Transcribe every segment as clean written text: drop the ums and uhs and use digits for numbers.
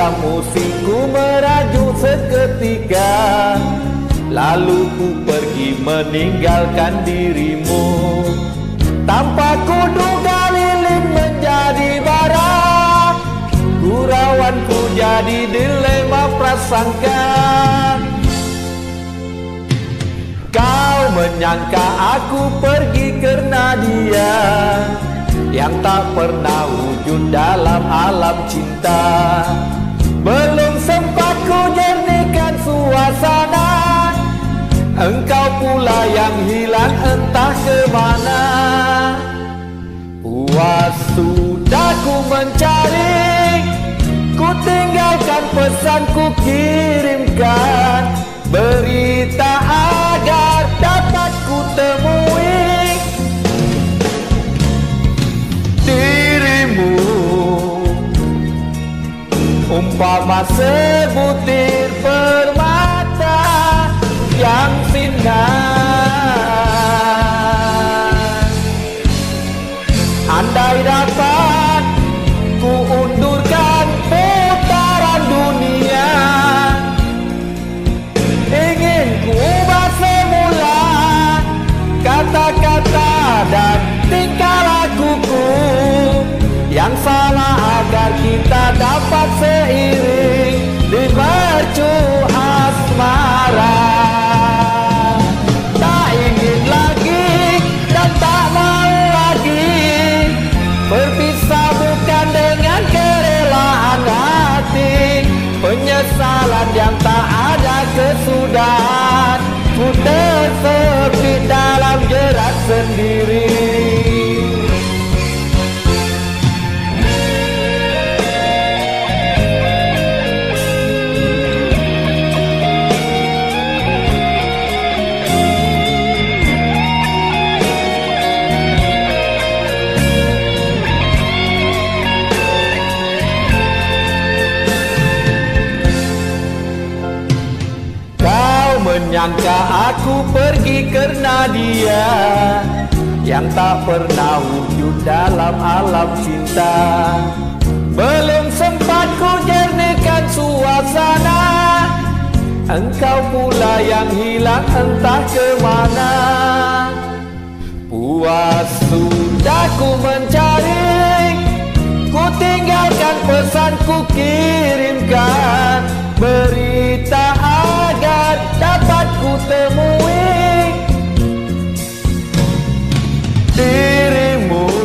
alam musikku merajuk seketika, lalu ku pergi meninggalkan dirimu. Tanpa ku duga lilin menjadi bara, gurauanku jadi dilema prasangka. Kau menyangka aku pergi karena dia yang tak pernah wujud dalam alam cinta. Belum sempat ku jernihkan suasana, engkau pula yang hilang entah kemana. Puas sudah ku mencari, ku tinggalkan pesan ku kirimkan, berita agar dapat ku temui dirimu. Umpama sebutir permata yang sinar, andai dapat ku undurkan putaran dunia, ingin ku ubah semula kata-kata dan tingkah lakuku yang salah, agar kita dapat seiring di mercu asmara. Tak ingin lagi dan tak mau lagi berpisah, bukan dengan kerelaan hati. Penyesalan yang tak ada kesudahan, ku tersepit dalam jerat sendiri. Menyangka aku pergi karena dia yang tak pernah wujud dalam alam cinta. Belum sempat ku jernihkan suasana, engkau pula yang hilang entah kemana. Puas sudah ku mencari, ku tinggalkan pesan ku kirimkan, berita agar dapat ku temui dirimu.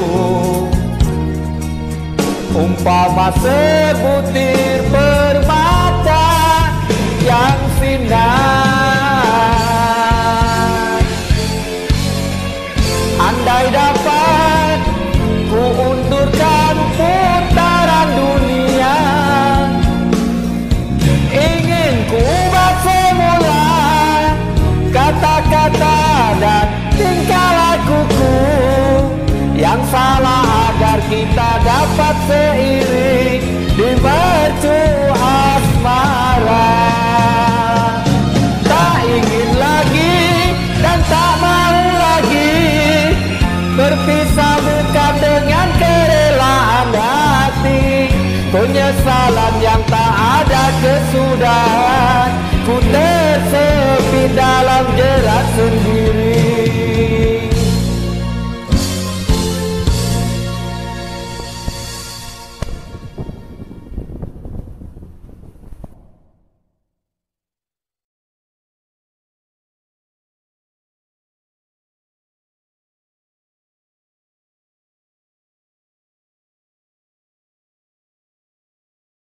Umpama sebutir permata yang sinar, andai dapat ku undurkan putaran dunia, ingin ku ubah semula kata-kata dan tingkah lakuku yang salah, agar kita dapat seiring di mercu asmara. Tak ingin lagi dan tak mau lagi berpisah, bukan dengan kerelaan hati. Penyesalan yang tak ada kesudahan, ku